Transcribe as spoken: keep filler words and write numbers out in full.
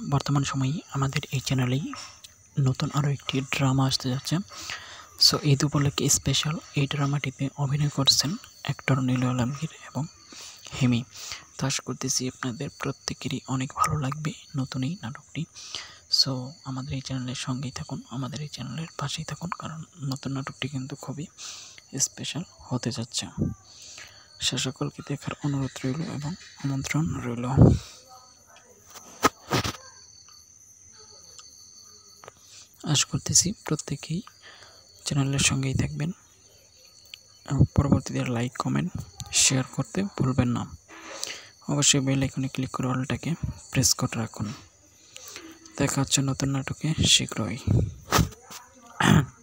বর্তমান সময়ে আমাদের এই চ্যানেলেই নতুন আরও একটি ড্রামা আসতে যাচ্ছে। সো ঈদ উপলক্ষে স্পেশাল এই ড্রামাটিতে অভিনয় করছেন অ্যাক্টর নীলু আলমগীর এবং হেমি। তো আশা করতেছি আপনাদের প্রত্যেকেরই অনেক ভালো লাগবে নতুন এই নাটকটি। সো আমাদের এই চ্যানেলের সঙ্গেই থাকুন, আমাদের এই চ্যানেলের পাশেই থাকুন, কারণ নতুন নাটকটি কিন্তু খুবই স্পেশাল হতে যাচ্ছে। সে সকলকে দেখার অনুরোধ রইল এবং আমন্ত্রণ রইল। আশা করতেছি প্রত্যেকেই চ্যানেলের সঙ্গেই থাকবেন এবং পরবর্তীতে লাইক কমেন্ট শেয়ার করতে ভুলবেন না। অবশ্যই বেল আইকনে ক্লিক করে অলটাকে প্রেস করে রাখুন। দেখা হচ্ছে নতুন নাটকে শীঘ্রই।